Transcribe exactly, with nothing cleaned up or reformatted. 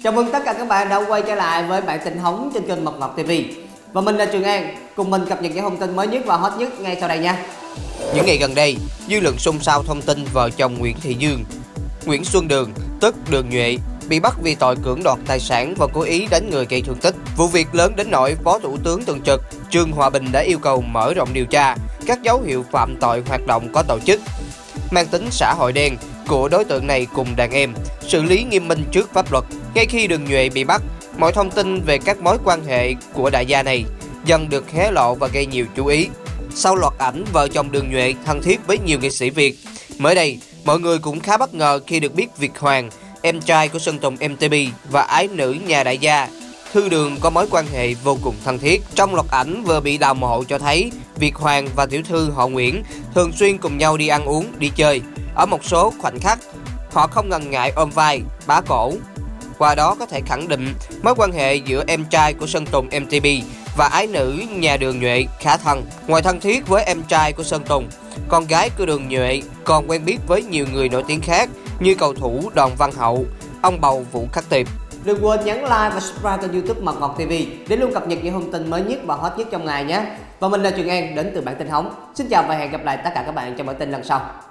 Chào mừng tất cả các bạn đã quay trở lại với bản tin hóng trên kênh Mộc Ngọc ti vi. Và mình là Trường An, cùng mình cập nhật những thông tin mới nhất và hot nhất ngay sau đây nha. Những ngày gần đây, dư luận xôn xao thông tin vợ chồng Nguyễn Thị Dương, Nguyễn Xuân Đường, tức Đường Nhuệ, bị bắt vì tội cưỡng đoạt tài sản và cố ý đánh người gây thương tích. Vụ việc lớn đến nỗi Phó Thủ tướng thường trực Trương Hòa Bình đã yêu cầu mở rộng điều tra các dấu hiệu phạm tội hoạt động có tổ chức, mang tính xã hội đen của đối tượng này cùng đàn em, xử lý nghiêm minh trước pháp luật. Ngay khi Đường Nhuệ bị bắt, mọi thông tin về các mối quan hệ của đại gia này dần được hé lộ và gây nhiều chú ý. Sau loạt ảnh vợ chồng Đường Nhuệ thân thiết với nhiều nghệ sĩ Việt, mới đây mọi người cũng khá bất ngờ khi được biết Việt Hoàng, em trai của Sơn Tùng em tê pê và ái nữ nhà đại gia Thư Đường có mối quan hệ vô cùng thân thiết. Trong loạt ảnh vừa bị đào mộ cho thấy Việt Hoàng và tiểu thư họ Nguyễn thường xuyên cùng nhau đi ăn uống, đi chơi. Ở một số khoảnh khắc, họ không ngần ngại ôm vai, bá cổ. Qua đó có thể khẳng định mối quan hệ giữa em trai của Sơn Tùng em tê pê và ái nữ nhà Đường Nhuệ khá thân. Ngoài thân thiết với em trai của Sơn Tùng, con gái của Đường Nhuệ còn quen biết với nhiều người nổi tiếng khác như cầu thủ Đoàn Văn Hậu, ông bầu Vũ Khắc Tiệp. Đừng quên nhấn like và subscribe kênh YouTube Mộc Ngọc ti vi để luôn cập nhật những thông tin mới nhất và hot nhất trong ngày nhé. Và mình là Trường An đến từ bản tin hóng. Xin chào và hẹn gặp lại tất cả các bạn trong bản tin lần sau.